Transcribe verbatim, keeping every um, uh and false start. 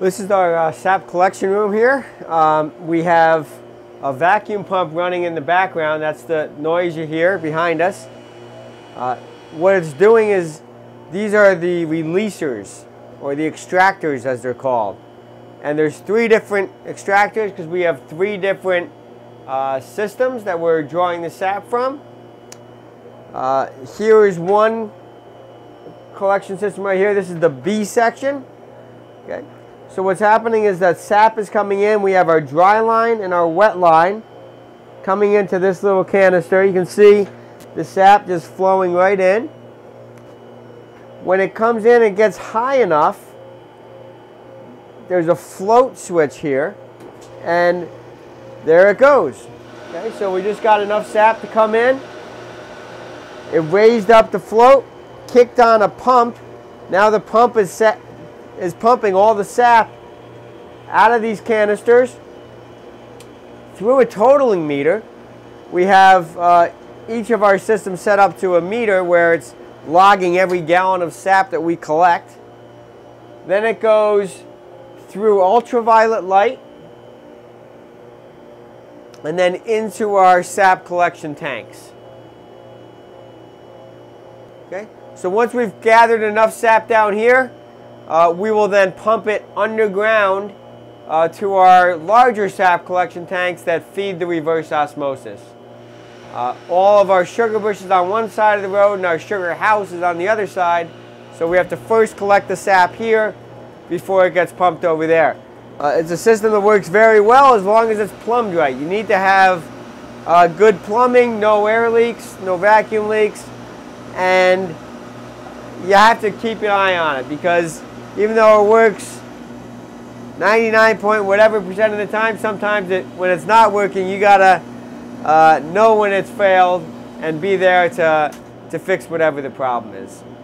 This is our uh, sap collection room here. Um, we have a vacuum pump running in the background. That's the noise you hear behind us. Uh, what it's doing is, these are the releasers, or the extractors as they're called. And there's three different extractors because we have three different uh, systems that we're drawing the sap from. Uh, here is one collection system right here. This is the B section. Okay. So what's happening is that sap is coming in. We have our dry line and our wet line coming into this little canister. You can see the sap just flowing right in. When it comes in and gets high enough, there's a float switch here, and there it goes. Okay, so we just got enough sap to come in. It raised up the float, kicked on a pump. Now the pump is set. is pumping all the sap out of these canisters through a totaling meter. We have uh, each of our systems set up to a meter where it's logging every gallon of sap that we collect. Then it goes through ultraviolet light and then into our sap collection tanks. Okay, so once we've gathered enough sap down here, Uh, we will then pump it underground uh, to our larger sap collection tanks that feed the reverse osmosis. Uh, all of our sugar bush is on one side of the road and our sugar house is on the other side. So we have to first collect the sap here before it gets pumped over there. Uh, it's a system that works very well as long as it's plumbed right. You need to have uh, good plumbing, no air leaks, no vacuum leaks, and you have to keep an eye on it because even though it works ninety-nine point whatever percent of the time, sometimes it, when it's not working, you gotta uh, know when it's failed and be there to, to fix whatever the problem is.